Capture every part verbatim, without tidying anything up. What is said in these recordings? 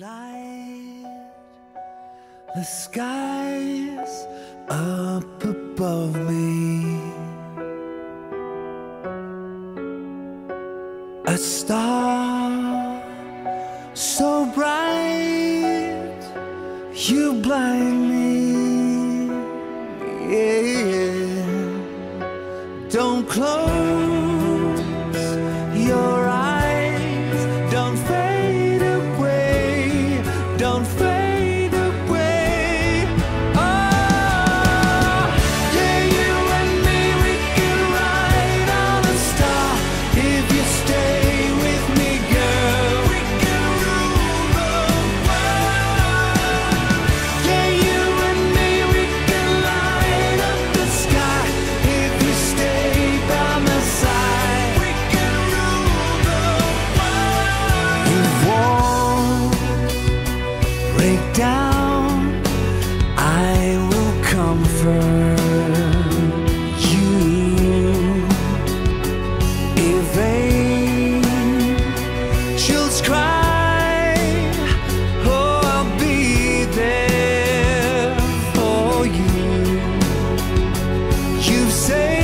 light, the skies up above me, a star so bright you blind me, yeah. Don't close your eyes, don't fade away, don't fade away. Oh, yeah, you and me, we can ride on a star. If you stay with me, girl, we can rule the world. Yeah, you and me, we can light up the sky. If you stay by my side, we can rule the world. It won't break down, I will comfort you. If angels cry, oh, I'll be there for you. You've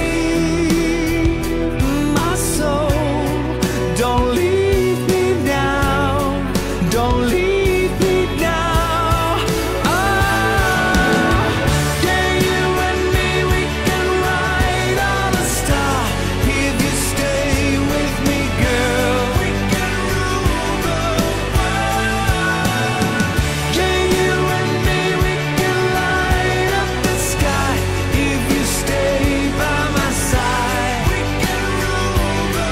saved my soul, don't leave me now, don't leave me now. Ah, yeah, you and me, we can ride on a star. If you stay with me, girl, we can rule the world. Yeah, you and me, we can light up the sky. If you stay by my side, we can rule the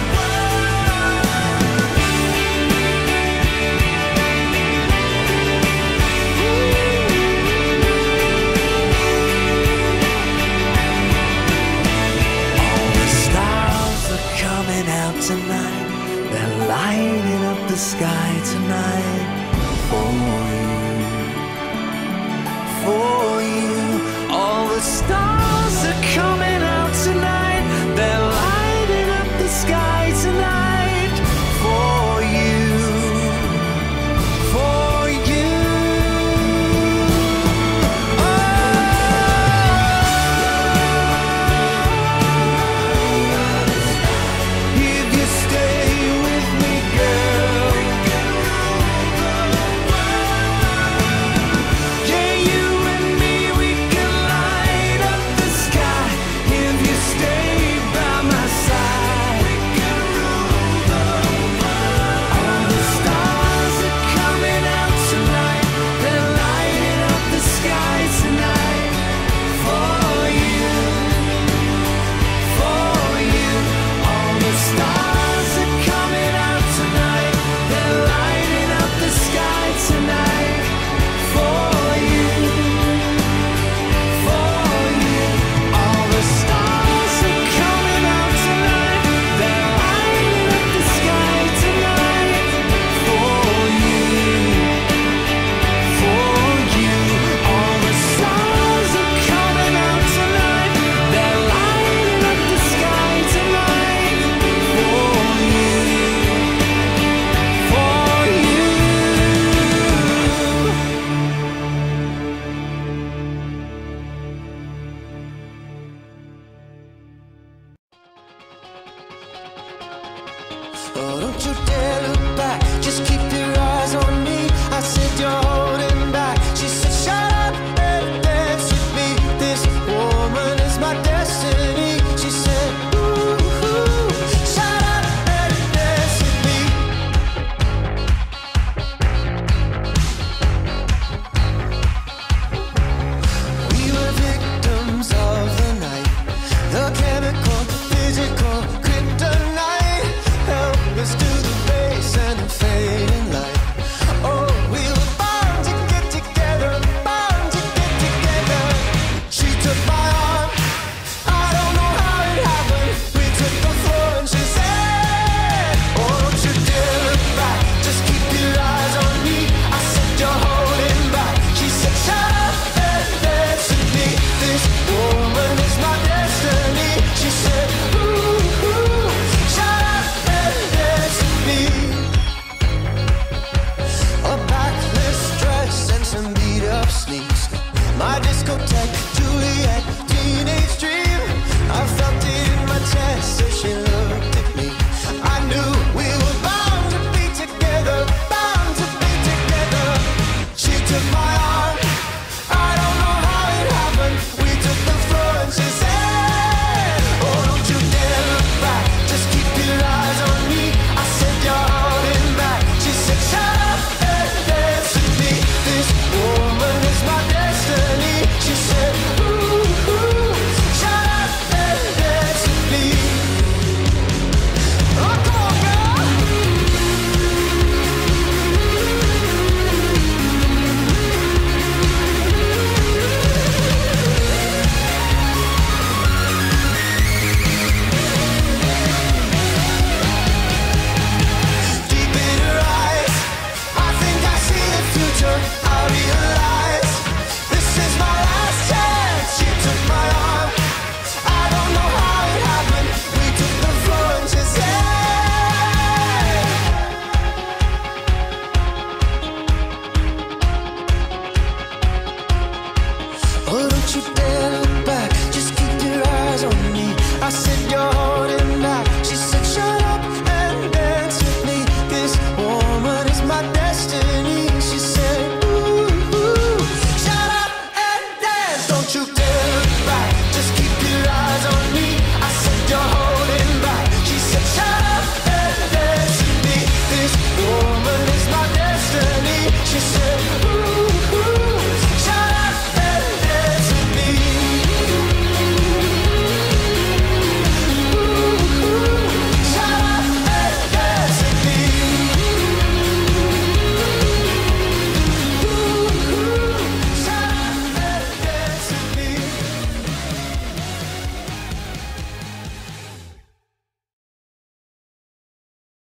All the stars are coming out tonight, they're lighting up the sky tonight for you, for you. All the stars are coming out tonight, they're lighting up the sky tonight for you, for you. If you stay with me, girl, yeah, you and me, some beat up sneaks. My discotheque, Juliet, teenage dream. I felt it in my chest as she looked at me. I knew we were bound to be together, bound to be together. She took my arm, I don't know how it happened. We took the floor and she said, oh, don't you dare look back, just keep your eyes on me. I said, you're holding back. She said, shut up and dance with me. This woman is my destiny. She said, ooh, ooh, shut up and dance with me. Oh, come on, girl. Deep in her eyes, I think I see the future. I realize this is my last chance. She took my arm, I don't know how it happened. We took the floor and she said, oh, don't you dare look back, just keep your eyes on me. I said, you're holding back. She said, shut up and dance with me. This woman is my destiny.